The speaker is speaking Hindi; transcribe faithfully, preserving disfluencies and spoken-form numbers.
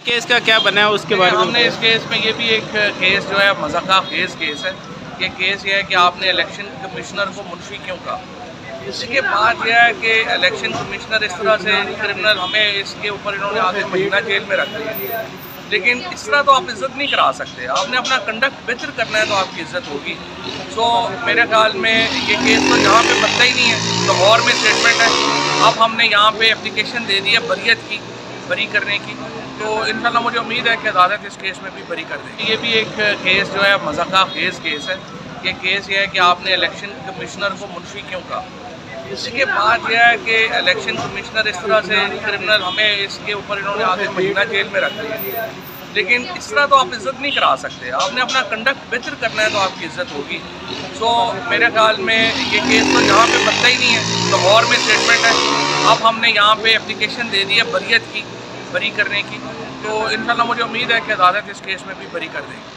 केस का क्या बना है उसके बारे में हमने इस केस में ये भी एक केस जो है मज़ाक़ा खेज़ केस है। ये केस ये है कि आपने इलेक्शन कमिश्नर को मुंशी क्यों कहा। इसके बाद यह है कि इलेक्शन कमिश्नर इस तरह से क्रिमिनल हमें इसके ऊपर इन्होंने आगे महीना जेल में रख दिया, लेकिन इस तरह तो आप इज़्ज़त नहीं करा सकते। आपने अपना कंडक्ट बेहतर करना है तो आपकी इज़्ज़त होगी। सो मेरे ख्याल में ये केस तो यहाँ पे बनता ही नहीं है, लाहौर में स्टेटमेंट है। अब हमने यहाँ पे एप्लीकेशन दे दी है बरियत की, बरी करने की, तो इंशाल्लाह मुझे उम्मीद है कि अदालत इस केस में भी बरी कर देगी। ये भी एक केस जो है मज़ाक़ा खेज़ केस है। ये केस ये है कि आपने इलेक्शन कमिश्नर को मुंशी क्यों कहा। इसके बाद यह है कि इलेक्शन कमिश्नर इस तरह से क्रिमिनल हमें इसके ऊपर इन्होंने आगे महीना जेल में रख दिया, लेकिन इस तरह तो आप इज़्ज़त नहीं करा सकते। आपने अपना कंडक्ट बेहतर करना है तो आपकी इज़्ज़त होगी। सो मेरे ख्याल में ये केस तो यहाँ पे बनता ही नहीं है, लाहौर में स्टेटमेंट है। अब हमने यहाँ पे एप्लीकेशन दे दी है बरियत की, बरी करने की, तो इंशाल्लाह मुझे उम्मीद है कि अदालत इस केस में भी बरी कर देगी।